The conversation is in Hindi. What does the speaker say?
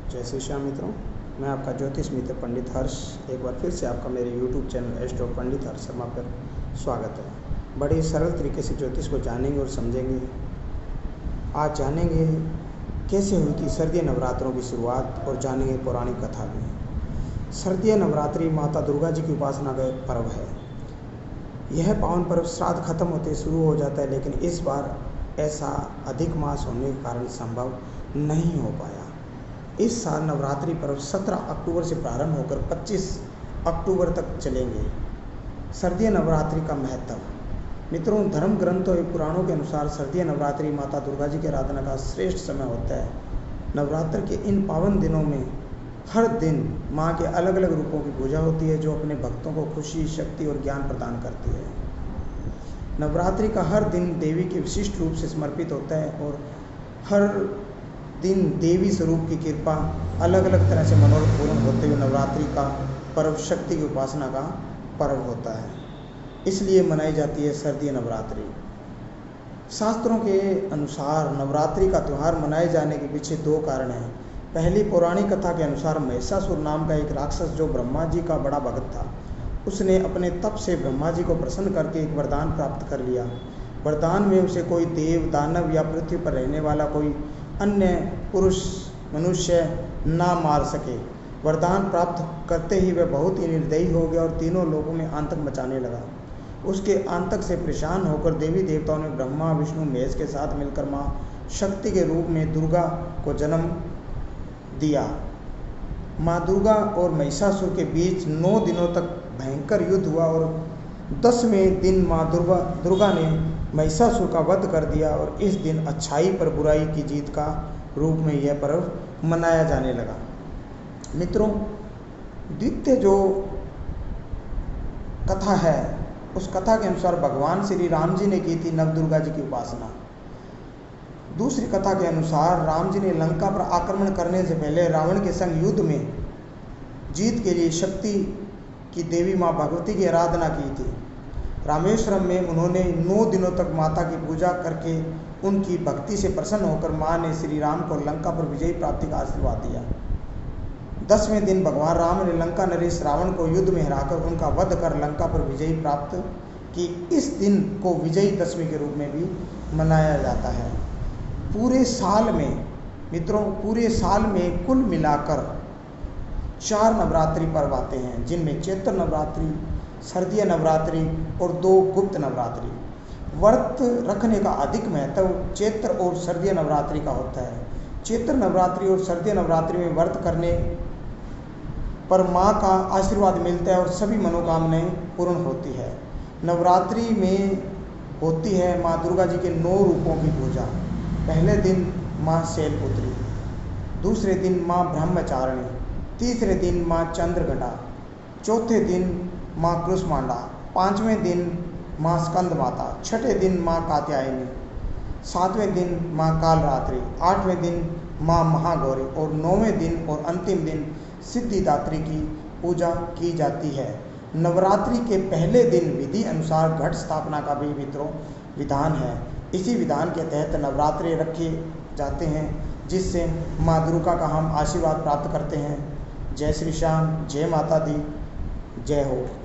जय श्री श्याम मित्रों, मैं आपका ज्योतिष मित्र पंडित हर्ष एक बार फिर से आपका मेरे YouTube channel astro Pandit Harsh Sharma पर स्वागत है। बड़े सरल तरीके से ज्योतिष को जानेंगे और समझेंगे। आज जानेंगे कैसे हुई थी सर्दी नवरात्रों की शुरुआत और जानेंगे पौराणिक कथा भी। सर्दी नवरात्रि माता दुर्गा जी की उपासना का एक पर्व है। यह पावन पर्व श्राद्ध खत्म होते शुरू हो जाता है, लेकिन इस बार ऐसा अधिक मास होने के कारण संभव नहीं हो पाया। इस साल नवरात्रि पर्व 17 अक्टूबर से प्रारंभ होकर 25 अक्टूबर तक चलेंगे। सर्दी नवरात्रि का महत्व। मित्रों, धर्म ग्रंथों एवं पुराणों के अनुसार सर्दी नवरात्रि माता दुर्गा जी की आराधना का श्रेष्ठ समय होता है। नवरात्र के इन पावन दिनों में हर दिन माँ के अलग अलग रूपों की पूजा होती है, जो अपने भक्तों को खुशी, शक्ति और ज्ञान प्रदान करती है। नवरात्रि का हर दिन देवी के विशिष्ट रूप से समर्पित होता है और हर दिन देवी स्वरूप की कृपा अलग अलग तरह से मनोरथ पूर्ण होते हुए नवरात्रि का पर्व शक्ति की उपासना का पर्व होता है, इसलिए मनाई जाती है सर्दी नवरात्रि। शास्त्रों के अनुसार नवरात्रि का त्यौहार मनाए जाने के पीछे दो कारण हैं। पहली पौराणिक कथा के अनुसार महिषासुर नाम का एक राक्षस जो ब्रह्मा जी का बड़ा भक्त था, उसने अपने तप से ब्रह्मा जी को प्रसन्न करके एक वरदान प्राप्त कर लिया। वरदान में उसे कोई देव, दानव या पृथ्वी पर रहने वाला कोई अन्य पुरुष मनुष्य ना मार सके। वरदान प्राप्त करते ही वह बहुत ही निर्दयी हो गया और तीनों लोगों में आतंक मचाने लगा। उसके आतंक से परेशान होकर देवी देवताओं ने ब्रह्मा, विष्णु, महेश के साथ मिलकर माँ शक्ति के रूप में दुर्गा को जन्म दिया। माँ दुर्गा और महिषासुर के बीच 9 दिनों तक भयंकर युद्ध हुआ और 10वें दिन माँ दुर्गा ने महिषासुर का वध कर दिया और इस दिन अच्छाई पर बुराई की जीत का रूप में यह पर्व मनाया जाने लगा। मित्रों, द्वितीय जो कथा है, उस कथा के अनुसार भगवान श्री राम जी ने की थी नवदुर्गा जी की उपासना। दूसरी कथा के अनुसार राम जी ने लंका पर आक्रमण करने से पहले रावण के संग युद्ध में जीत के लिए शक्ति की देवी माँ भगवती की आराधना की थी। रामेश्वरम में उन्होंने 9 दिनों तक माता की पूजा करके उनकी भक्ति से प्रसन्न होकर माँ ने श्री राम को लंका पर विजय प्राप्ति का आशीर्वाद दिया। 10वें दिन भगवान राम ने लंका नरेश रावण को युद्ध में हराकर उनका वध कर लंका पर विजय प्राप्त की। इस दिन को विजयी दशमी के रूप में भी मनाया जाता है। पूरे साल में मित्रों, पूरे साल में कुल मिलाकर 4 नवरात्रि पर्व आते हैं, जिनमें चैत्र नवरात्रि, सर्दी नवरात्रि और 2 गुप्त नवरात्रि। व्रत रखने का अधिक महत्व चैत्र और सर्दी नवरात्रि का होता है। चैत्र नवरात्रि और सर्दी नवरात्रि में व्रत करने पर माँ का आशीर्वाद मिलता है और सभी मनोकामनाएं पूर्ण होती है। नवरात्रि में होती है माँ दुर्गा जी के 9 रूपों की पूजा। पहले दिन माँ शैलपुत्री, दूसरे दिन माँ ब्रह्मचारिणी, तीसरे दिन माँ चंद्रघटा, चौथे दिन माँ क्रूसमांडा, 5वें दिन माँ स्कंद माता, 6ठे दिन माँ कात्यायनी, 7वें दिन माँ कालरात्रि, 8वें दिन माँ महागौरी और 9वें दिन और अंतिम दिन सिद्धिदात्री की पूजा की जाती है। नवरात्रि के पहले दिन विधि अनुसार घट स्थापना का भी मित्रों विधान है। इसी विधान के तहत नवरात्रि रखे जाते हैं, जिससे माँ दुर्गा का हम आशीर्वाद प्राप्त करते हैं। जय श्री श्याम, जय माता दी, जय हो।